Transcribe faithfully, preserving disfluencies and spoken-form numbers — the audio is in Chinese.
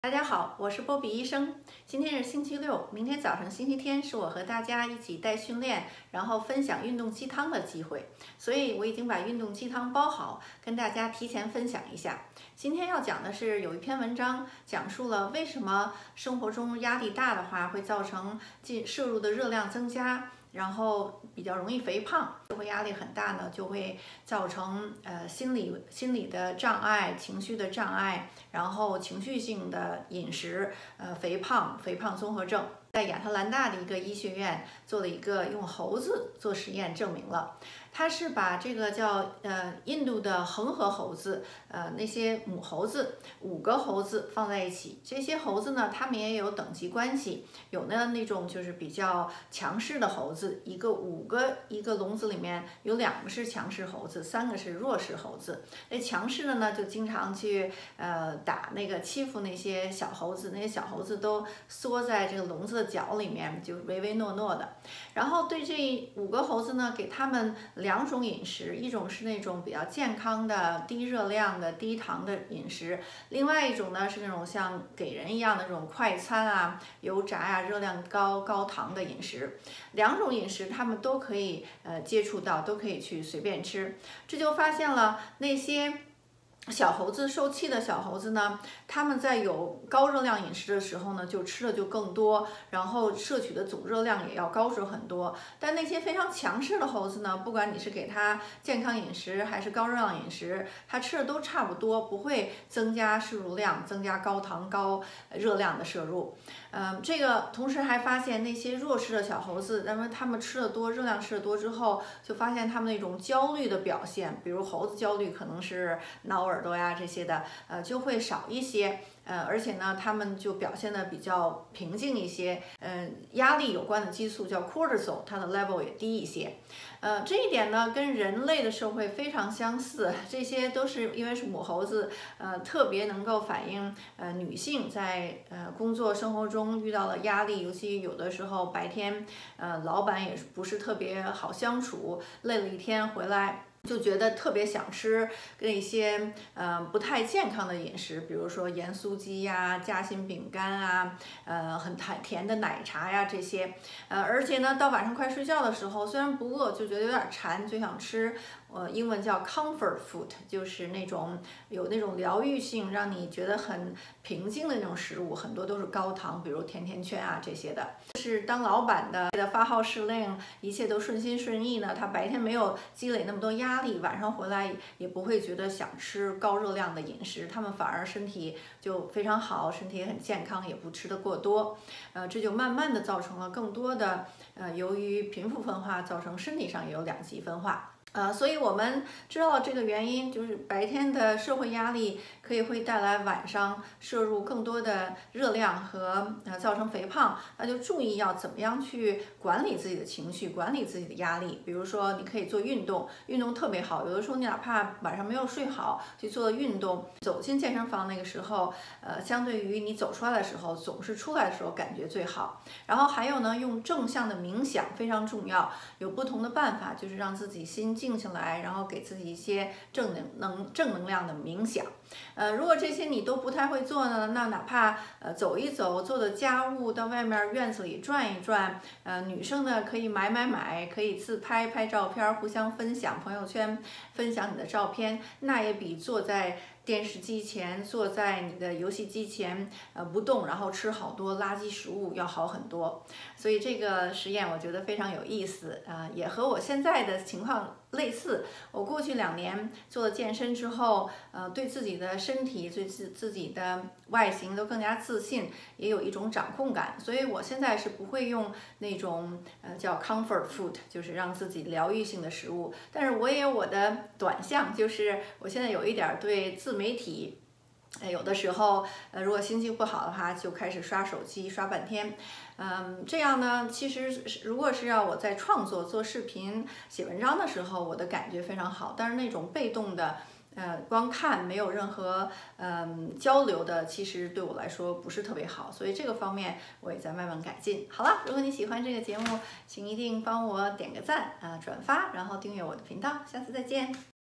大家好，我是波比医生。今天是星期六，明天早上星期天是我和大家一起带训练，然后分享运动鸡汤的机会，所以我已经把运动鸡汤包好，跟大家提前分享一下。今天要讲的是有一篇文章讲述了为什么生活中压力大的话会造成进摄入的热量增加，然后比较容易肥胖。社会压力很大呢，就会造成呃心理心理的障碍、情绪的障碍，然后情绪性的饮食，呃肥胖、肥胖综合症。在亚特兰大的一个医学院做了一个用猴子做实验，证明了，他是把这个叫呃印度的恒河猴子，呃那些母猴子五个猴子放在一起，这些猴子呢，它们也有等级关系，有的那种就是比较强势的猴子，一个五个一个笼子里面有两个是强势猴子，三个是弱势猴子。那强势的呢，就经常去呃打那个欺负那些小猴子，那些小猴子都缩在这个笼子的角里面，就唯唯诺诺的。然后对这五个猴子呢，给他们两种饮食，一种是那种比较健康的低热量的低糖的饮食，另外一种呢是那种像给人一样的这种快餐啊、油炸呀、啊、热量高高糖的饮食。两种饮食他们都可以呃接触到，都可以去随便吃。这就发现了那些小猴子受气的小猴子呢，他们在有高热量饮食的时候呢，就吃的就更多，然后摄取的总热量也要高出很多。但那些非常强势的猴子呢，不管你是给它健康饮食还是高热量饮食，它吃的都差不多，不会增加摄入量，增加高糖高热量的摄入。嗯，这个同时还发现那些弱势的小猴子，那么他们吃的多，热量吃的多之后，就发现他们那种焦虑的表现，比如猴子焦虑可能是挠耳朵呀这些的，呃，就会少一些。呃，而且呢，他们就表现的比较平静一些。嗯、呃，压力有关的激素叫 cortisol， 它的 level 也低一些。呃，这一点呢，跟人类的社会非常相似。这些都是因为是母猴子，呃，特别能够反映呃女性在呃工作生活中遇到了压力，尤其有的时候白天，呃，老板也不是特别好相处，累了一天回来，就觉得特别想吃那些呃不太健康的饮食，比如说盐酥鸡呀、夹心饼干啊，呃很甜甜的奶茶呀这些，呃而且呢到晚上快睡觉的时候，虽然不饿，就觉得有点馋，就想吃，呃英文叫 comfort food， 就是那种有那种疗愈性，让你觉得很平静的那种食物，很多都是高糖，比如甜甜圈啊这些的。是当老板的发号施令，一切都顺心顺意呢，他白天没有积累那么多压力，晚上回来也不会觉得想吃高热量的饮食，他们反而身体就非常好，身体也很健康，也不吃得过多。呃，这就慢慢的造成了更多的呃，由于贫富分化造成身体上也有两极分化。呃，所以我们知道这个原因，就是白天的社会压力可以会带来晚上摄入更多的热量和呃造成肥胖，那就注意要怎么样去管理自己的情绪，管理自己的压力。比如说，你可以做运动，运动特别好。有的时候你哪怕晚上没有睡好，去做了运动，走进健身房那个时候，呃，相对于你走出来的时候，总是出来的时候感觉最好。然后还有呢，用正向的冥想非常重要，有不同的办法，就是让自己心静下来，然后给自己一些正能能正能量的冥想。呃，如果这些你都不太会做呢，那哪怕呃走一走，做的家务，到外面院子里转一转，呃，女生呢可以买买买，可以自拍拍照片，互相分享朋友圈，分享你的照片，那也比坐在电视机前，坐在你的游戏机前，呃不动，然后吃好多垃圾食物要好很多。所以这个实验我觉得非常有意思，啊、呃，也和我现在的情况类似。我过去两年做了健身之后，呃，对自己的身体、对自自己的外形都更加自信，也有一种掌控感。所以我现在是不会用那种呃叫 comfort food， 就是让自己疗愈性的食物。但是我也有我的短项，就是我现在有一点对自媒体。呃，有的时候，呃，如果心情不好的话，就开始刷手机，刷半天。嗯，这样呢，其实如果是要我在创作、做视频、写文章的时候，我的感觉非常好。但是那种被动的，呃，光看没有任何嗯交流的，其实对我来说不是特别好。所以这个方面我也在慢慢改进。好了，如果你喜欢这个节目，请一定帮我点个赞啊、呃，转发，然后订阅我的频道。下次再见。